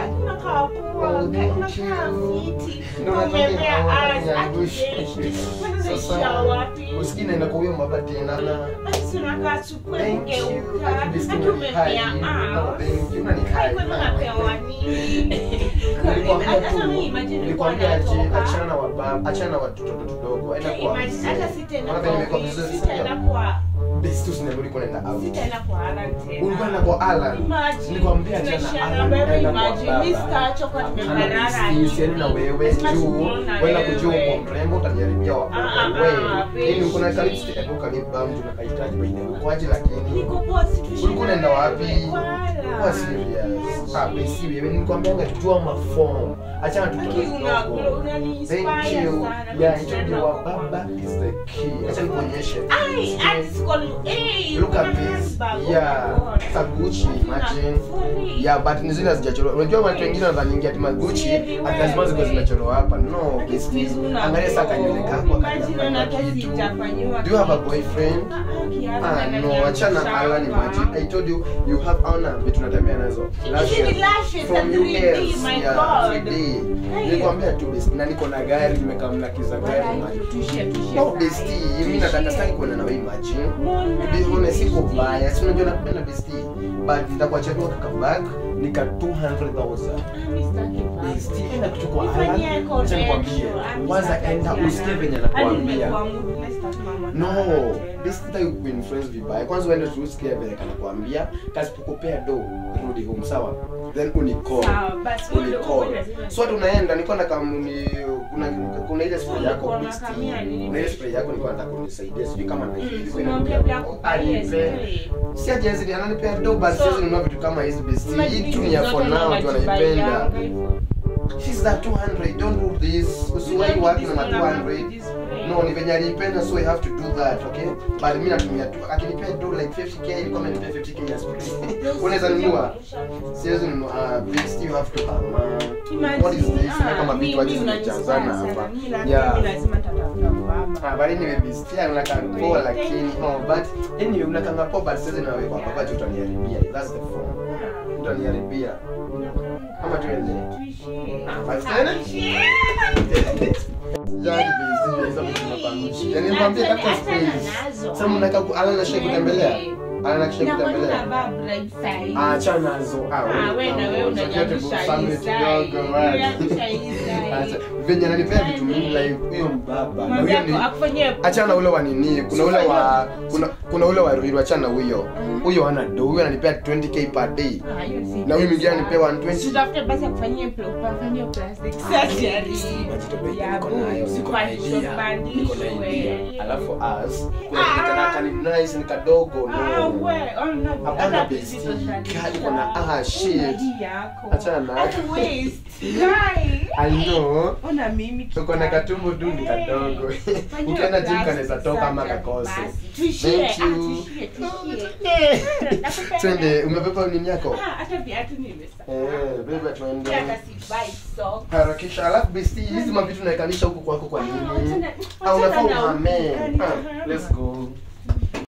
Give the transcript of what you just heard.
hakuna kapua, hakuna kiti. Sasa usikini na kwa hiyo mabati na basi unakaa chukue ngeuka. Thank you. Unapewa nini? Nilikwambia achana na Wababa, achana na watoto tudogo. Aenda kwa hata sitaenda kwa Bestie usinabudi kwenda out. Sitaenda kwa Alan tena. Unakwenda kwa Alan. Nilikwambia achana Alan. Imagine mimi sitaacha kwa nimebarara. Usiende na wewe juu. Wala kujua kwa mrembo utajaribia wapo. Wewe. Nini uko na kalipsti hapo kaliba mtu nakahitaji baina kwaje lakini. Niko poa situation. Ulikuwa unaenda wapi? Kwa serious. Bestie wewe nilikwambia ngachukua maform. Achana tu. Thank you. Yeah, ndio Wababa is the key. Acha nikuonyeshe. Look at this. Yeah, it's a Gucci, imagine. Yeah, but nizile hazijachorwa. Unajua watu wengine wanadhani ati Gucci ati lazima ziko zimechorwa hapa. No, angalia saka nywele kako akajafanya kitu. Do you have a boyfriend? No, achana Alan, imagine. I told you you have honor vitu natembea nazo. Lashes from you guys. my Yeah, God. 3D. Nilikwambia tu Bestie na niko na gari nimekamla kiza gari. No Bestie, mimi nataka sitaki kwenda na wewe imagine. Mbona siko baya, si unajua napenda Bestie. But nitakuacha tu kaka back nika 200,000. Bestie enda kuchukua Alan. Acha nikwambie. Kwanza enda usikie venye nakwambia. No, Bestie tayo kuinfluence vibaya. Kwanza uende tu usikie venye nakwambia. Kasi pokopea do rudi home sawa. Then unicall. So tunaenda niko na kamuni kuna ile spray yako Bestie. Kuna ile spray yako niko nataka kunisaidia sijui kama na si ajenzi ananipea do basi sasa ninunua vitu kama hizi Bestie. Hii tu ni ya for now tu anaipenda. She's that 200. Don't do this. Usiwahi work na 200. No, ni venye alipenda so I have to do that, okay? But mimi natumia tu akinipea do like 50k ili kama nipea 50k ya spray. Unaweza nunua. Siwezi nunua Bestie you have to what is this? Kama vitu aje zinachangana hapa. Yeah. Lazima tatafuta Wababa. Bali ni Bestie anakaa poa lakini but anyway unakaa poa but sasa nawe kwa baba tutaniharibia. That's the phone. Tutaniharibia. Kama tuende. Basi tena? Jadi Bestie hizo vitu tunapangushi. Yaani nikwambia kaka space. Sasa mnataka Alan na shake kutembelea. Alan shake kutembelea. Acha nazo. Wewe na wewe unajabisha hizi. Venye ananipea vitu mingi like huyo mbaba. Na huyo ni achana ule wa nini? Kuna ule wa Ruiru achana huyo. Huyo ana do. Huyo ananipea 20k per day. Na huyo mwingine ananipea 120. Sitafuta basi kufanyia plastic surgery. Ya alafu as kuna ni nice ni kadogo no. Hapana Bestie. Kali kuna shit. Achana na. I know. Ona mimi tuko na katumbo tu ni kadogo. Ukienda gym kanaweza toka kama kakose. Thank you. Twende umebeba nini yako? Hata viatu nimesahau. Beba twende. Hata si buy socks. Harakisha alafu Bestie hizi mavitu naikanisha huko kwako kwa nini? Unafaa uhame. Let's go.